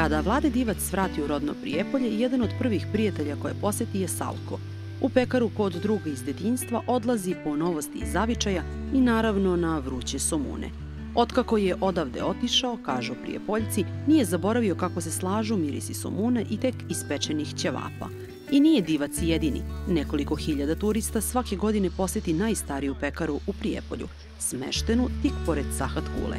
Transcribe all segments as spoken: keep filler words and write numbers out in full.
Kada Vlade Divac vrati u rodno Prijepolje, jedan od prvih prijatelja koje poseti je Salko. U pekaru kod druga iz detinjstva odlazi po novosti iz zavičaja i naravno na vruće somune. Otkako je odavde otišao, kažu Prijepoljci, nije zaboravio kako se slažu mirisi somune i tek ispečenih ćevapa. I nije Divac jedini. Nekoliko hiljada turista svake godine poseti najstariju pekaru u Prijepolju, smeštenu tik pored Sahat Kule.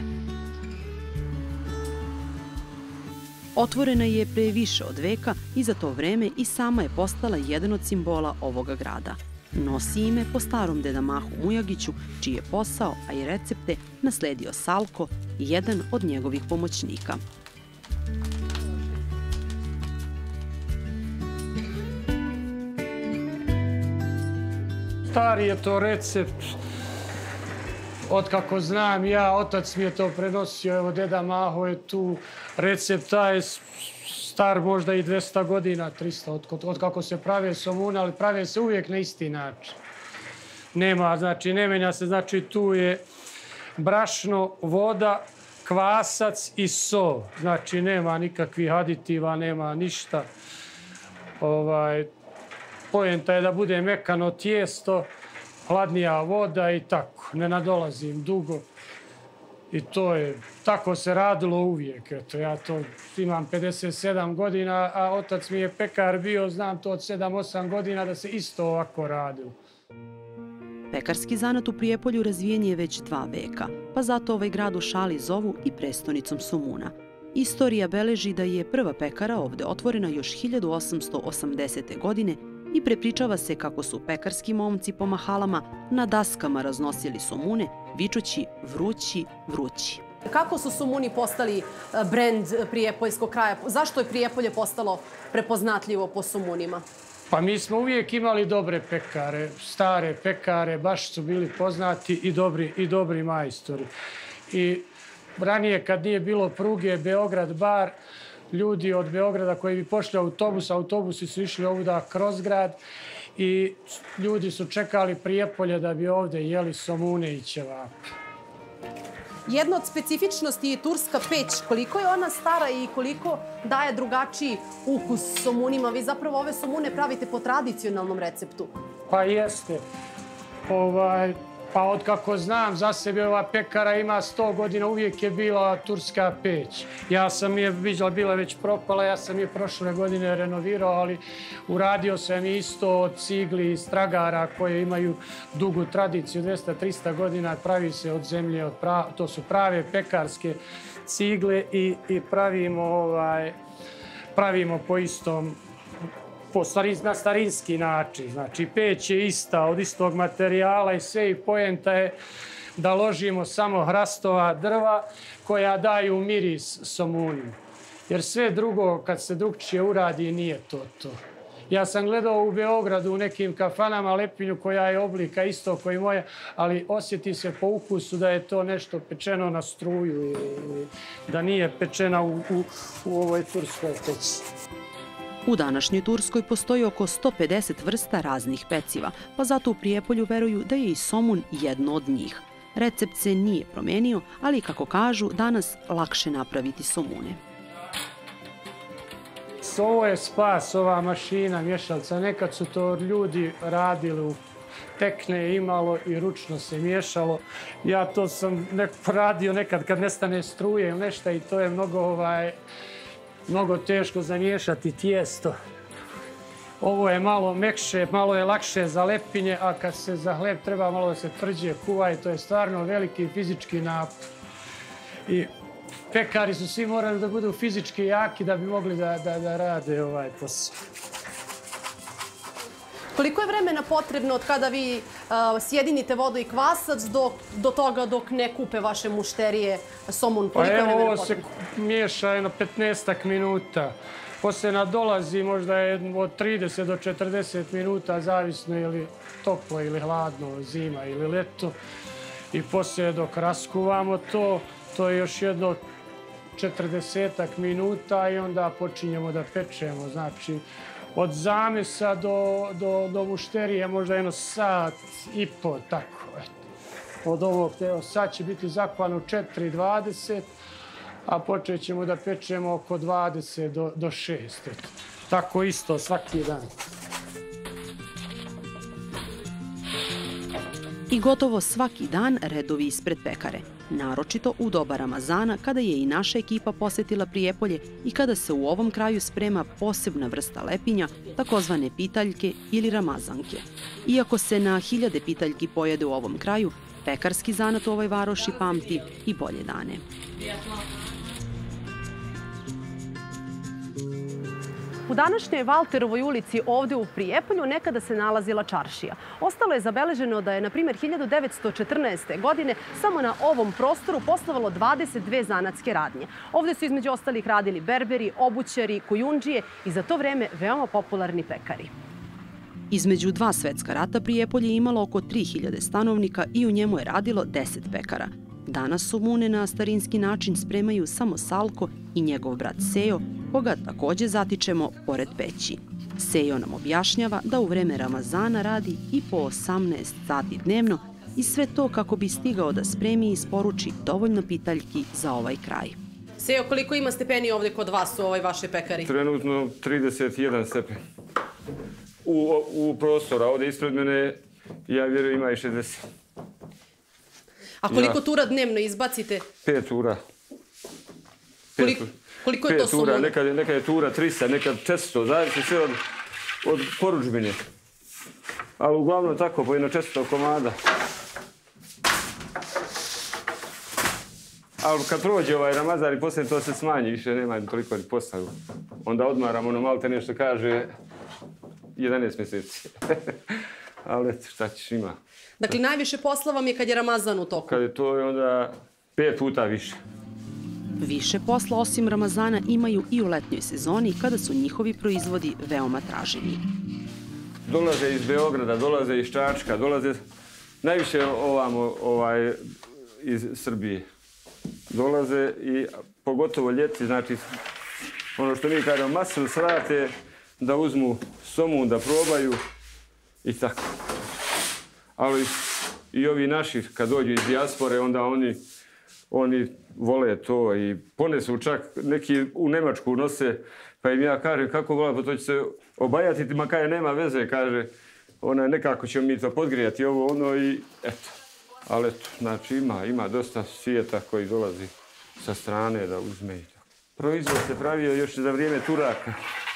Otvorena je pre više od veka i za to vreme i sama je postala jedan od simbola ovoga grada. Nosi ime po starom deda Mahu Mujagiću, čiji je posao, a i recepte, nasledio Salko, jedan od njegovih pomoćnika. Stari je to recept. Otkako znam ja, otac mi je to prenosio, evo deda Maho je tu. Recept taj je star možda i dvesta godina, trista, otkako se prave somune, ali prave se uvijek na isti način. Nema, znači ne menja se, znači tu je brašno, voda, kvasac i so. Znači nema nikakvih aditiva, nema ništa. Ovaj, poenta je da bude mekano tijesto, hladnija voda i tako. Ne nadolazim dugo. I to je, tako se radilo uvijek. Eto, ja to imam pedeset sedam godina, a otac mi je pekar bio, znam to od sedam osam godina da se isto ovako radilo. Pekarski zanat u Prijepolju razvijen je već dva veka, pa zato ovaj grad u šali zovu i prestonicom somuna. Istorija beleži da je prva pekara ovde otvorena još hiljadu osamsto osamdesete. godine i prepričava se kako su pekarski momci po mahalama na daskama raznosili somune, vičući vrući, vrući. Kako su somuni postali brend prijepoljskog kraja? Zašto je Prijepolje postalo prepoznatljivo po somunima? Pa mi smo uvijek imali dobre pekare, stare pekare, baš su bili poznati i dobri, i dobri majstori. I ranije kad nije bilo pruge Beograd-Bar, ljudi od Beograda koji bi pošli autobus, autobusi su išli ovuda kroz grad i ljudi su čekali Prijepolje da bi ovde jeli somune i ćevape. Jedna od specifičnosti je turska peć. Koliko je ona stara i koliko daje drugačiji ukus somunima? Vi zapravo ove somune pravite po tradicionalnom receptu. Pa jeste. Ovaj... Pa otkako znam za sebe, ova pekara ima sto godina, uvijek je bila turska peć. Ja sam je viđala, bila već propala, ja sam je prošle godine renovirao, ali uradio sam isto od cigli i stragara koje imaju dugu tradiciju, dvesta trista godina, pravi se od zemlje, od pra... to su prave pekarske cigle i, i pravimo, ovaj, pravimo po istom Po starin, na starinski način. Znači, peć je ista, od istog materijala i sve i poenta je da ložimo samo hrastova drva koja daju miris somunu. Jer sve drugo, kad se drugčije uradi, nije to to. Ja sam gledao u Beogradu u nekim kafanama lepinju koja je oblika isto koji moja, ali osjeti se po ukusu da je to nešto pečeno na struju ili da nije pečena u, u, u ovoj turskoj peći. U današnjoj Turskoj postoji oko sto pedeset vrsta raznih peciva, pa zato u Prijepolju veruju da je i somun jedno od njih. Recept se nije promenio, ali kako kažu, danas lakše napraviti somune. Ovo je spas, ova mašina mješalca. Nekad su to ljudi radili u tekne, imalo i ručno se miješalo. Ja to sam radio nekad kad nestane struje ili nešto i to je mnogo ovaj... mnogo teško zamiješati tijesto. Ovo je malo mekše, malo je lakše za lepinje, a kad se za hleb treba malo da se tvrđe kuva i to je stvarno veliki fizički napor. I pekari su svi morali da budu fizički jaki da bi mogli da, da, da rade ovaj posao. Koliko je vremena potrebno od kada vi uh, sjedinite vodu i kvasac do, do toga dok ne kupe vaše mušterije somun? Pa evo, ovo se miješa jedno petnaestak minuta. Poslije nadolazi možda je od trideset do četrdeset minuta, zavisno je li toplo ili hladno, zima ili leto. I poslije dok raskuvamo to, to je još jedno četrdesetak minuta i onda počinjemo da pečemo. Znači, od zamesa do, do, do mušterije možda jedno sat i po, tako. Od ovog, evo, sad će biti zakvan u četiri dvadeset, a počet ćemo da pečemo oko dvadeset do šest. Tako isto svaki dan. I gotovo svaki dan redovi ispred pekare, naročito u doba Ramazana kada je i naša ekipa posetila Prijepolje i kada se u ovom kraju sprema posebna vrsta lepinja, takozvane pitaljke ili ramazanke. Iako se na hiljade pitaljki pojede u ovom kraju, pekarski zanat u ovoj varoši pamti i bolje dane. U današnjoj Valterovoj ulici ovde u Prijepolju nekada se nalazila čaršija. Ostalo je zabeleženo da je, na primjer, hiljadu devetsto četrnaeste. godine samo na ovom prostoru poslovalo dvadeset dve zanatske radnje. Ovde su između ostalih radili berberi, obućari, kujundžije i za to vreme veoma popularni pekari. Između dva svetska rata Prijepolje je imalo oko tri hiljade stanovnika i u njemu je radilo deset pekara. Danas somune na starinski način spremaju samo Salko i njegov brat Sejo, koga takođe zatičemo pored peći. Sejo nam objašnjava da u vreme Ramazana radi i po osamnaest sati dnevno i sve to kako bi stigao da spremi i isporuči dovoljno pitaljki za ovaj kraj. Sejo, koliko ima stepeni ovde kod vas u ovoj vašoj pekari? Trenutno trideset jedan stepen. U, u prostora, ovde ispred mene, ja vjerujem, ima i šezdeset. A koliko tura dnevno izbacite? Pet tura. Koliko, koliko je to somuna? Nekad, nekad je tura trista, nekad četiristo, zavisi sve od, od poručbine. Ali uglavnom tako, po jedno četiristo komada. Ali kad prođe ovaj Ramazan i poslije to se smanji, više nema toliko ni posla. Onda odmaram ono malo te nešto kaže jedanaest mjeseci. Ali eto, šta ćeš, ima. Dakle, najviše posla vam je kad je Ramazan u toku? Kad je to, onda pet puta više. Više posla osim Ramazana imaju i u letnjoj sezoni kada su njihovi proizvodi veoma traženi. Dolaze iz Beograda, dolaze iz Čačka, dolaze najviše ovamo ovaj, iz Srbije. Dolaze i pogotovo ljeti, znači ono što mi kažemo masu srate da uzmu somun, da probaju i tako. Ali i ovi naši kad dođu iz dijaspore, onda oni, oni vole to i ponesu čak neki u Nemačku nose, pa im ja kažem kako vola, pa to će se obajatiti, ma kaže nema veze, kaže, ona nekako ćemo mi to podgrijati ovo ono i eto. Ali eto, znači ima, ima dosta svijeta koji dolazi sa strane da uzme i tako. Proizvod se pravio još za vrijeme Turaka.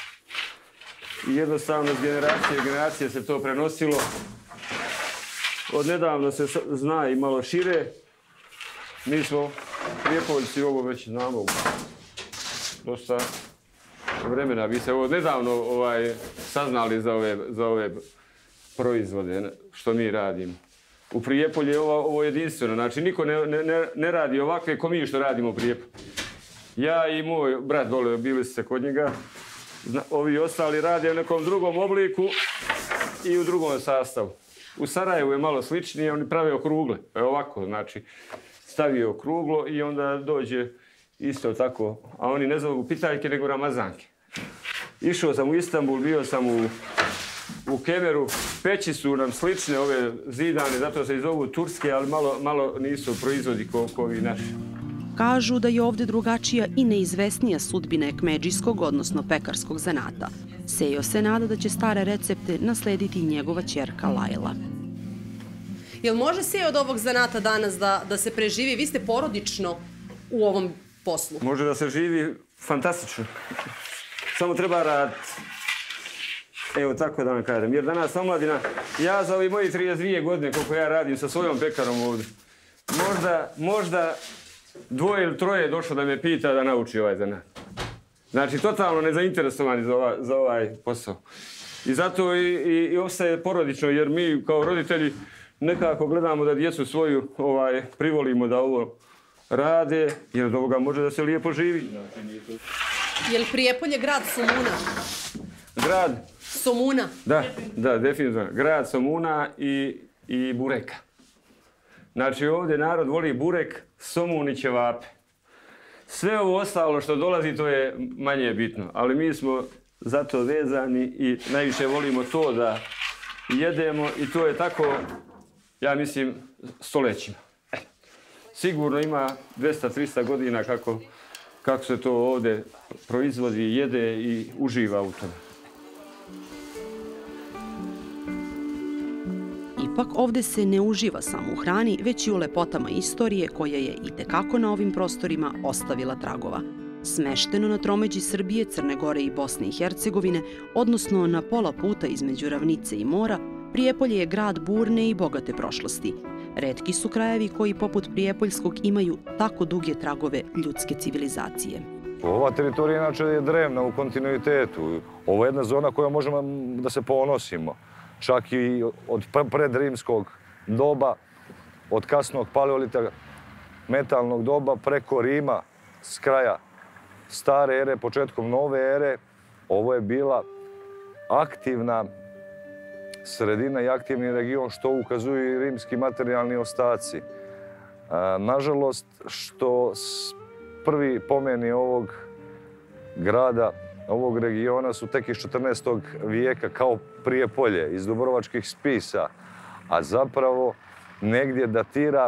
I jednostavno s generacije u generacije se to prenosilo. Od nedavno se zna i malo šire. Mi smo Prijepoljci ovo već znamo dosta vremena. Vi se ovo nedavno ovaj, saznali za ove, za ove proizvode što mi radimo. U Prijepolju je ovo, ovo jedinstveno. Znači, niko ne, ne, ne radi ovakve ko mi što radimo u Prijepolju. Ja i moj brat dole, bili ste kod njega. Zna, ovi ostali rade u nekom drugom obliku i u drugom sastavu. U Sarajevu je malo sličnije, oni prave okrugle. E ovako, znači, stavio okruglo i onda dođe isto tako. A oni ne zovu pitaljke, nego ramazanke. Išao sam u Istanbul, bio sam u, u Kemeru. Peći su nam slične, ove zidane, zato se i zovu turske, ali malo, malo nisu proizvodi ko, ko ovi naši. Kažu da je ovde drugačija i neizvesnija sudbina ekmedžijskog, odnosno pekarskog zanata. Sejo se nada da će stare recepte naslediti njegova ćerka Lajla. Jel može Sejo od ovog zanata danas da, da se preživi? Vi ste porodično u ovom poslu. Može da se živi fantastično. Samo treba raditi. Evo tako da vam kažem. Jer danas omladina, ja za ovi moji trideset dvije godine koliko ja radim sa svojom pekarom ovdje, možda, možda dvoje ili troje je došlo da me pita da nauči ovaj zanat. Znači, totalno nezainteresovani za ovaj, za ovaj posao. I zato i, i, i ostaje porodično, jer mi kao roditelji nekako gledamo da djecu svoju ovaj, privolimo da ovo rade, jer od ovoga može da se lijepo živi. Je li Prijepolje grad somuna? Grad? Somuna? Da, da, definitivno. Grad somuna i, i bureka. Znači, ovdje narod voli burek, somun i ćevape. Sve ovo ostalo što dolazi, to je manje bitno. Ali mi smo zato vezani i najviše volimo to da jedemo i to je tako, ja mislim, stoljećima. E, sigurno ima dvesta do trista godina kako kako se to ovdje proizvodi, jede i uživa u tome. Ipak ovdje se ne uživa samo u hrani, već i u lepotama istorije koja je itekako na ovim prostorima ostavila tragova. Smešteno na tromeđi Srbije, Crne Gore i Bosne i Hercegovine, odnosno na pola puta između ravnice i mora, Prijepolje je grad burne i bogate prošlosti. Retki su krajevi koji poput Prijepoljskog imaju tako duge tragove ljudske civilizacije. Ova teritorija inače je drevna u kontinuitetu. Ovo je jedna zona koja možemo da se ponosimo. Čak i od predrimskog doba, od kasnog paleolita, metalnog doba, preko Rima, s kraja stare ere, početkom nove ere, ovo je bila aktivna sredina i aktivni region, što ukazuju i rimski materijalni ostaci. Nažalost, što prvi pomeni ovog grada, ovog regiona su tek iz četrnaestog vijeka kao Prijepolje, iz dubrovačkih spisa, a zapravo negdje datira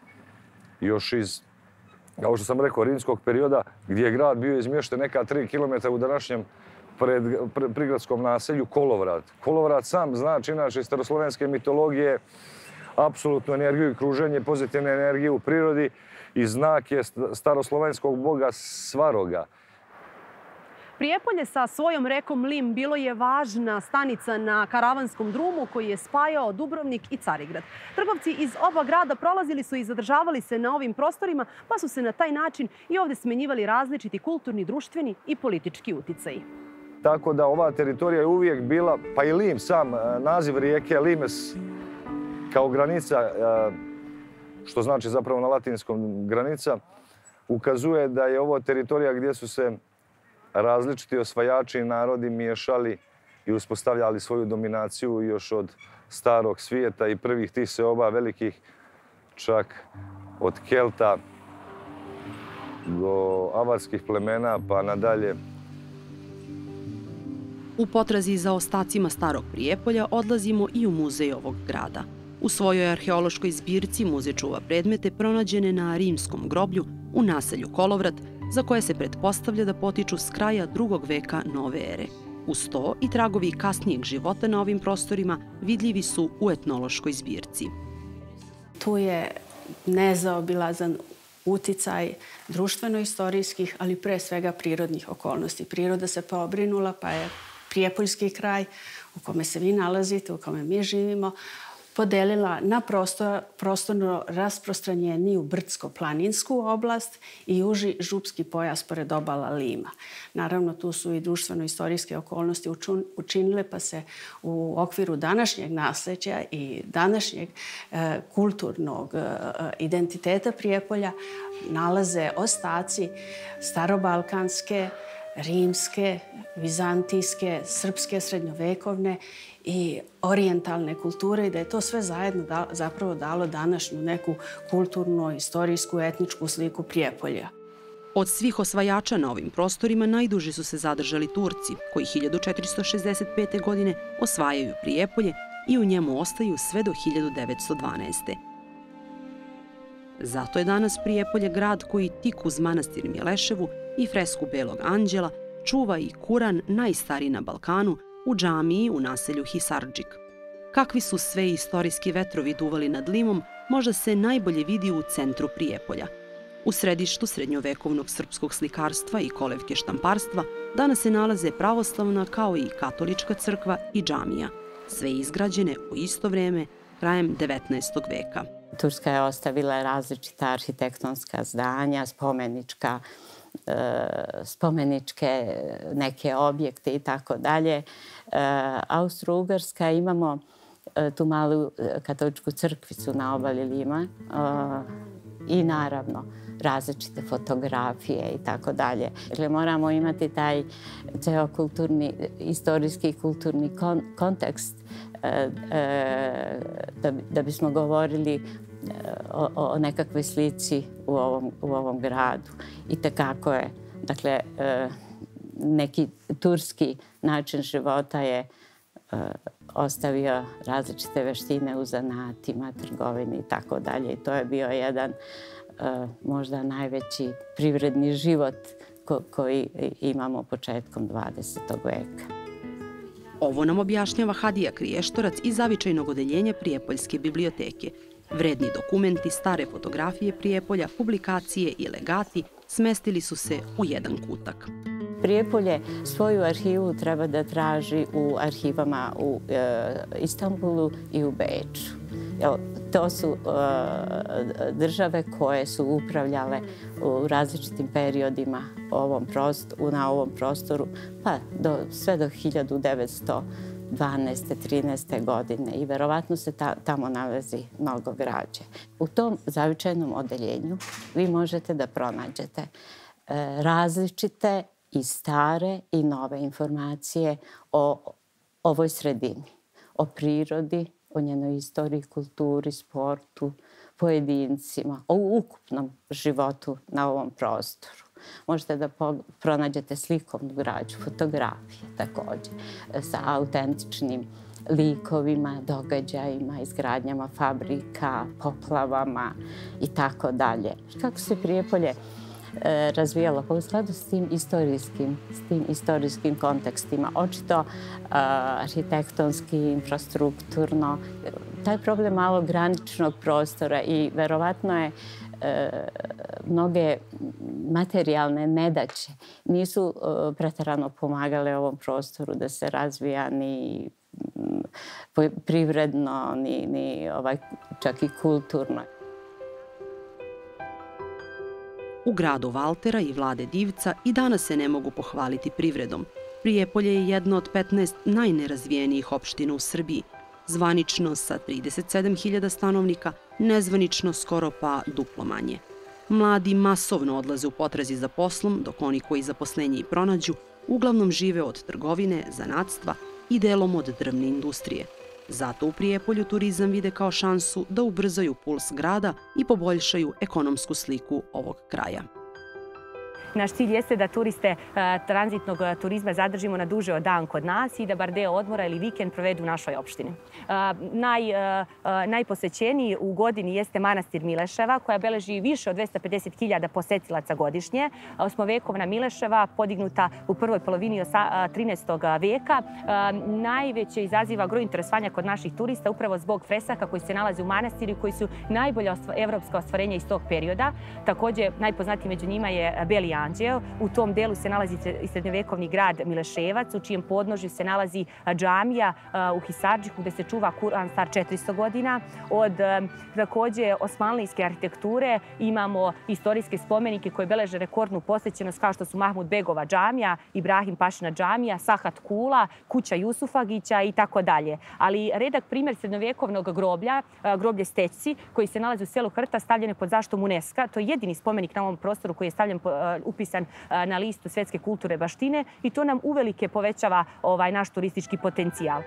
još iz, kao što sam rekao, rimskog perioda, gdje je grad bio izmješten neka tri kilometra u današnjem pred, pred, prigradskom naselju Kolovrat. Kolovrat sam znači, inače, iz staroslovenske mitologije, apsolutnu energiju i kruženje pozitivne energije u prirodi i znak je staroslovenskog boga Svaroga. Prijepolje sa svojom rekom Lim bilo je važna stanica na karavanskom drumu koji je spajao Dubrovnik i Carigrad. Trgovci iz oba grada prolazili su i zadržavali se na ovim prostorima, pa su se na taj način i ovdje smenjivali različiti kulturni, društveni i politički uticaji. Tako da ova teritorija je uvijek bila, pa i Lim sam, naziv rijeke Limes kao granica, što znači zapravo na latinskom granica, ukazuje da je ovo teritorija gdje su se različiti osvajači i narodi miješali i uspostavljali svoju dominaciju još od starog svijeta i prvih tih seoba velikih, čak od Kelta do avarskih plemena pa nadalje. U potrazi za ostacima starog Prijepolja odlazimo i u muzej ovog grada. U svojoj arheološkoj zbirci muzej čuva predmete pronađene na rimskom groblju u naselju Kolovrat, za koje se pretpostavlja da potiču s kraja drugog veka nove ere. Uz to i tragovi kasnijeg života na ovim prostorima vidljivi su u etnološkoj zbirci. Tu je nezaobilazan uticaj društveno-istorijskih, ali pre svega prirodnih okolnosti. Priroda se pobrinula, pa je Prijepoljski kraj u kome se vi nalazite, u kome mi živimo, podelila na prostor, prostorno rasprostranjeniju brdsko-planinsku oblast i uži župski pojas pored obala Lima. Naravno, tu su i društveno-istorijske okolnosti učinile, pa se u okviru današnjeg nasleđa i današnjeg e, kulturnog e, identiteta Prijepolja nalaze ostaci starobalkanske, rimske, vizantijske, srpske, srednjovekovne i orijentalne kulture i da je to sve zajedno da, zapravo dalo današnju neku kulturnu, istorijsku, etničku sliku Prijepolja. Od svih osvajača na ovim prostorima najduže su se zadržali Turci, koji hiljadu četiristo šezdeset pete. godine osvajaju Prijepolje i u njemu ostaju sve do hiljadu devetsto dvanaeste. Zato je danas Prijepolje grad koji tik uz manastir Mileševu i fresku Belog anđela čuva i Kuran najstariji na Balkanu u džamiji u naselju Hisardžik. Kakvi su sve istorijski vetrovi duvali nad Limom, možda se najbolje vidi u centru Prijepolja. U središtu srednjovekovnog srpskog slikarstva i kolevke štamparstva danas se nalaze pravoslavna kao i katolička crkva i džamija, sve izgrađene u isto vrijeme krajem devetnaestog veka. Turska je ostavila različita arhitektonska zdanja, spomenička, spomeničke neke objekte i tako dalje. Austro-Ugarska imamo tu malu katoličku crkvicu na obali Lima i naravno različite fotografije i tako dalje. Dakle, moramo imati taj ceo kulturni, istorijski kulturni kon, kontekst da, da bismo govorili o, o nekakvoj slici u ovom, u ovom gradu. I tekako je, dakle, neki turski način života je ostavio različite veštine u zanatima, trgovini i tako dalje. I to je bio jedan možda najveći privredni život koji imamo početkom dvadesetog veka. Ovo nam objašnjava Hadija Kriještorac iz zavičajnog odeljenja Prijepoljske biblioteke. Vredni dokumenti, stare fotografije Prijepolja, publikacije i legati smestili su se u jedan kutak. Prijepolje svoju arhivu treba da traži u arhivama u Istanbulu i u Beču. To su države koje su upravljale u različitim periodima na ovom prostoru, pa sve do hiljadu devetsto dvanaeste trinaeste godine i verovatno se tamo nalazi mnogo građe. U tom zavičajnom odeljenju vi možete da pronađete različite i stare i nove informacije o ovoj sredini, o prirodi, o njenoj istoriji, kulturi, sportu, pojedincima, o ukupnom životu na ovom prostoru. Možete da pronađete slikovnu građu, fotografije također, sa autentičnim likovima, događajima, izgradnjama fabrika, poplavama i tako dalje. Kako se Prijepolje razvijalo pa u skladu s tim istorijskim, s tim istorijskim kontekstima. Očito arhitektonski, infrastrukturno, taj problem malog graničnog prostora i verovatno je mnoge materijalne nedaće nisu preterano pomagale ovom prostoru da se razvija ni privredno, ni čak i kulturno. U gradu Valtera i Vlade Divca i danas se ne mogu pohvaliti privredom. Prijepolje je jedno od petnaest najnerazvijenijih opština u Srbiji. Zvanično sa trideset sedam hiljada stanovnika, nezvanično skoro pa duplo manje. Mladi masovno odlaze u potrazi za poslom, dok oni koji zaposlenje i pronađu uglavnom žive od trgovine, zanatstva i delom od drvne industrije. Zato u Prijepolju turizam vide kao šansu da ubrzaju puls grada i poboljšaju ekonomsku sliku ovog kraja. Naš cilj jeste da turiste tranzitnog turizma zadržimo na duže od dan kod nas i da bar deo odmora ili vikend provedu u našoj opštini. Najposećeniji u godini jeste manastir Mileševa, koja beleži više od dvesta pedeset hiljada posetilaca godišnje. Osmovekovna Mileševa, podignuta u prvoj polovini trinaestog veka, najveće izaziva gro interesovanja kod naših turista upravo zbog fresaka koji se nalaze u manastiru i koji su najbolja evropska ostvarenja iz tog perioda. Također, najpoznatiji među njima je Beli Anđeo. U tom delu se nalazi srednjovekovni grad Mileševac, u čijem podnožju se nalazi džamija u Hisardžiku gde se čuva Kuran star četiristo godina. Od također osmanlijske arhitekture imamo istorijske spomenike koje beleže rekordnu posjećenost kao što su Mahmud Begova džamija, Ibrahim Pašina džamija, Sahat Kula, kuća Jusufagića i tako dalje. Ali redak primjer srednjovekovnog groblja, groblje Stećci, koji se nalazi u selu Hrta, stavljen je pod zaštitom UNESCO. To je jedini spomenik na ovom prostoru koji je stavljen upisan na listu Svjetske kulturne baštine i to nam uvelike povećava naš turistički potencijal.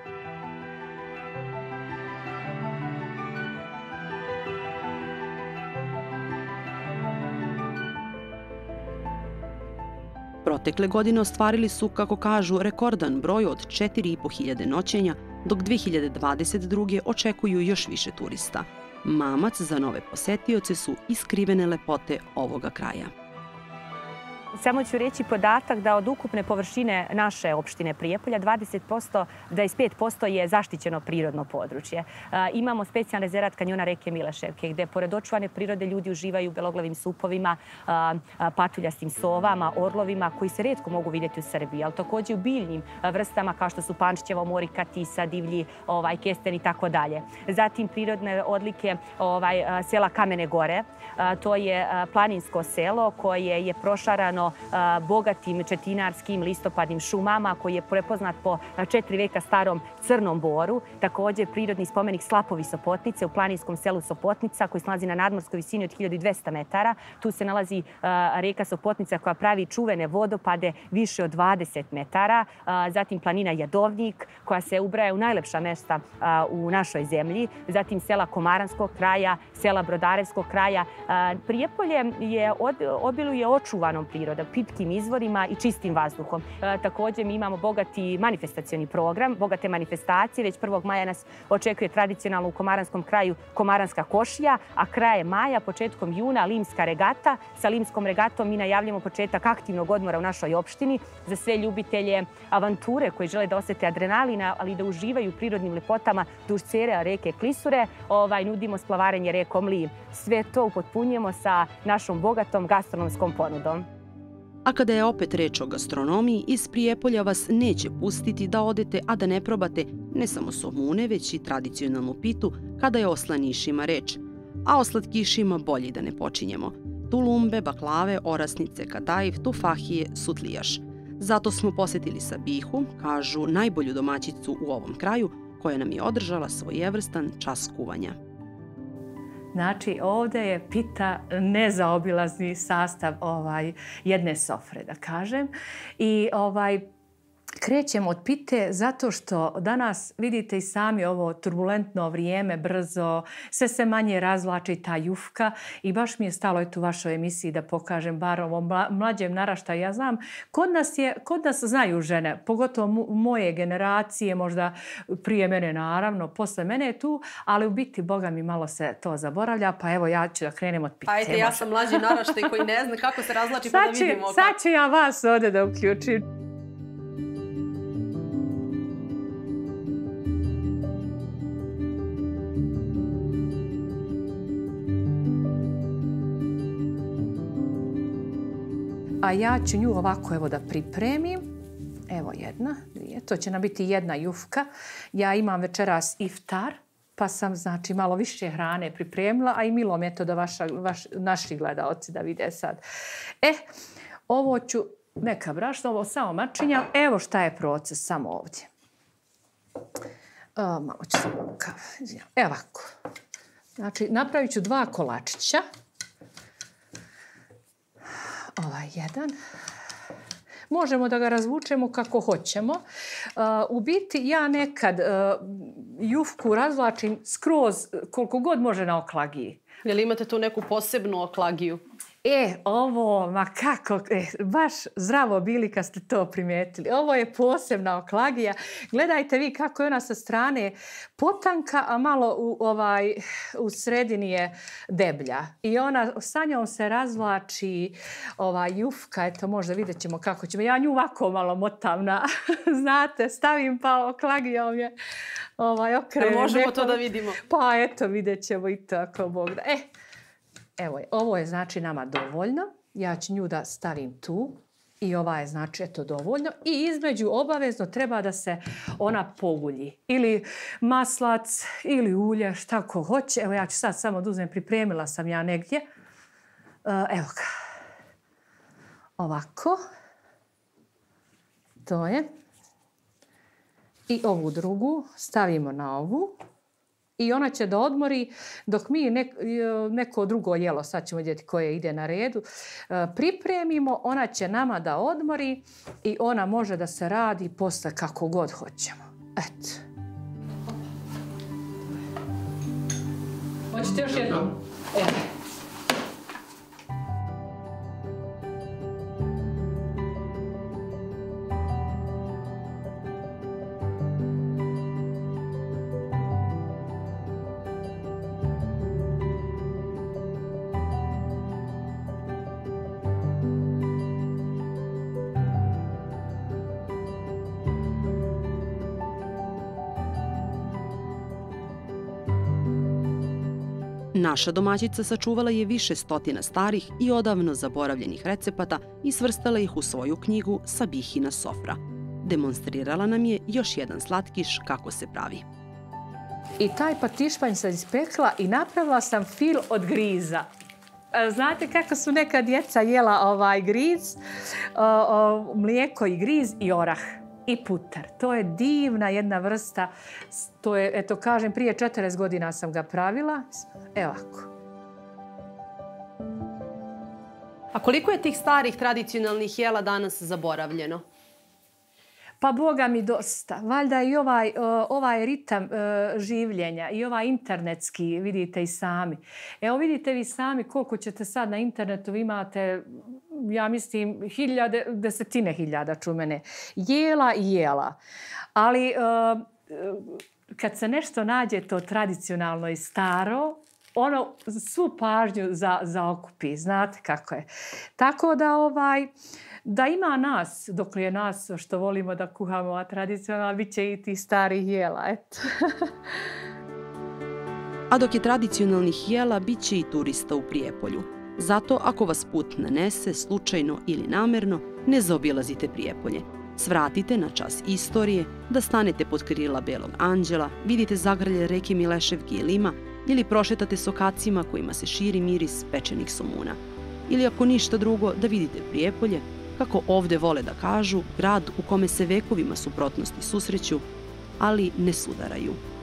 Protekle godine ostvarili su, kako kažu, rekordan broj od četiri i po hiljade noćenja, dok dve hiljade dvadeset druge očekuju još više turista. Mamac za nove posetioce su iskrivene lepote ovoga kraja. Samo ću reći podatak da od ukupne površine naše opštine Prijepolja dvadeset pet posto je zaštićeno prirodno područje. Imamo specijalni rezervat kanjona reke Mileševke, gde pored očuvane prirode ljudi uživaju u beloglavim supovima, patuljastim sovama, orlovima, koji se retko mogu vidjeti u Srbiji, ali također u biljnim vrstama kao što su pančćeva, morika, tisa, divlji, kesten i tako dalje. Zatim prirodne odlike sela Kamene Gore. To je planinsko selo koje je prošarano bogatim četinarskim listopadnim šumama, koji je prepoznat po četiri veka starom crnom boru. Također prirodni spomenik Slapovi Sopotnice u planinskom selu Sopotnica, koji se nalazi na nadmorskoj visini od hiljadu dvesta metara. Tu se nalazi reka Sopotnica koja pravi čuvene vodopade više od dvadeset metara. Zatim planina Jadovnik, koja se ubraja u najlepša mesta u našoj zemlji. Zatim sela Komaranskog kraja, sela Brodarevskog kraja. Prijepolje obiluje očuvanom prirodom. priroda, pitkim izvorima i čistim vazduhom. Također mi imamo bogati manifestacioni program, bogate manifestacije. Već prvog maja nas očekuje tradicionalno u Komaranskom kraju Komaranska košija, a kraje maja, početkom juna, Limska regata. Sa Limskom regatom mi najavljamo početak aktivnog odmora u našoj opštini za sve ljubitelje avanture koji žele da osete adrenalina, ali i da uživaju u prirodnim lepotama duž cere reke Klisure. Ovaj, nudimo splavarenje rekom Li. Sve to upotpunjujemo sa našom bogatom gastronomskom ponudom. A kada je opet reč o gastronomiji, iz Prijepolja vas neće pustiti da odete, a da ne probate ne samo somune, već i tradicionalnu pitu kada je o slanišima reč. A o slatkišima bolje da ne počinjemo. Tulumbe, baklave, orasnice, kadajif, tufahije, sutlijaš. Zato smo posjetili Sabihu, kažu najbolju domaćicu u ovom kraju, koja nam je održala svojevrstan čas kuvanja. Znači, ovdje je pita nezaobilazni sastav ovaj, jedne sofre, da kažem. I ovaj, krećemo od pite zato što danas vidite i sami ovo turbulentno vrijeme, brzo, sve se manje razvlači ta jufka i baš mi je stalo eto u vašoj emisiji da pokažem bar ovom mlađem naraštaju. Ja znam, kod nas, je, kod nas znaju žene, pogotovo moje generacije, možda prije mene naravno, posle mene je tu, ali u biti, Boga mi, malo se to zaboravlja, pa evo ja ću da krenem od pite. Ajde, ja sam mlađi naraštaj koji ne zna kako se razvlači, pa da vidimo. Sad ću ja vas ovdje da uključim. A ja ću nju ovako evo da pripremim. Evo jedna, dvije. To će nam biti jedna jufka. Ja imam večeras iftar, pa sam znači malo više hrane pripremila, a i milo mi je to da vaša, vaš, naši gledaoci da vide sad. E, ovo ću, neka brašna, ovo samo mačinjam. Evo šta je proces, samo ovdje. O, malo ću samo kafe. Evo ovako. Znači, napravit ću dva kolačića. Ovaj jedan. Možemo da ga razvučemo kako hoćemo. Uh, u biti ja nekad uh, jufku razvlačim skroz koliko god može na oklagiji. Je li imate tu neku posebnu oklagiju? E, ovo, ma kako, e, baš zdravo bili kad ste to primijetili. Ovo je posebna oklagija. Gledajte vi kako je ona sa strane potanka, a malo u, ovaj, u sredini je deblja. I ona, sa njom se razvlači ovaj, jufka, eto možda vidjet ćemo kako ćemo. Ja nju ovako malo motam na, znate, stavim pa oklagijom je ovaj, okrenem. Možemo neko... to da vidimo? Pa eto, vidjet ćemo i tako, Bog da. E, Evo je, ovo je znači nama dovoljno. Ja ću nju da stavim tu. I ova je znači eto dovoljno. I između obavezno treba da se ona poulji. Ili maslac, ili ulje, šta ko hoće. Evo ja ću sad samo da uzmem, pripremila sam ja negdje. Evo ga. Ovako. To je. I ovu drugu stavimo na ovu. I ona će da odmori dok mi neko drugo jelo, sad ćemo vidjeti koje ide na redu, pripremimo. Ona će nama da odmori i ona može da se radi posle kako god hoćemo. Eto. Hoćete još jednom? Evo. Naša domaćica sačuvala je više stotina starih i odavno zaboravljenih recepata i svrstala ih u svoju knjigu Sabihina sofra. Demonstrirala nam je još jedan slatkiš kako se pravi. I taj patišpanj sam ispekla i napravila sam fil od griza. Znate kako su neka djeca jela ovaj griz, o, o, mlijeko i griz i orah. I putar. To je divna jedna vrsta. To je, eto kažem, prije četrdeset godina sam ga pravila. Evo ovako. A koliko je tih starih tradicionalnih jela danas zaboravljeno? Pa Boga mi dosta. Valjda i ovaj, ovaj ritam življenja i ovaj internetski, vidite i sami. Evo vidite vi sami koliko ćete sad na internetu, vi imate ja mislim, hiljade, desetine hiljada čumene. Jela i jela. Ali kad se nešto nađe to tradicionalno i staro, ono svu pažnju za, zaokupi. Znate kako je. Tako da ovaj... Da ima nas, dok je nas što volimo da kuhamo, a tradicionalno bit će i ti starih jela, eto. A dok je tradicionalnih jela, bit će i turista u Prijepolju. Zato, ako vas put nanese, slučajno ili namerno, ne zaobilazite Prijepolje. Svratite na čas istorije, da stanete pod krila Belog anđela, vidite zagrlje reke Mileševke i Lima ili prošetate sokacima kojima se širi miris pečenih somuna. Ili ako ništa drugo, da vidite Prijepolje, kako ovde vole da kažu, grad u kome se vekovima suprotnosti susreću, ali ne sudaraju.